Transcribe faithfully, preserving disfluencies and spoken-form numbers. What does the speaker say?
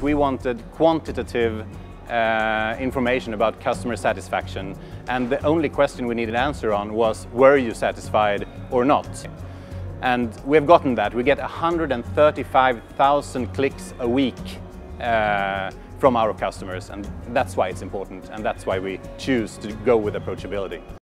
We wanted quantitative uh, information about customer satisfaction, and the only question we needed an answer on was, were you satisfied or not? And we've gotten that. We get one hundred thirty-five thousand clicks a week uh, from our customers, and that's why it's important, and that's why we choose to go with approachability.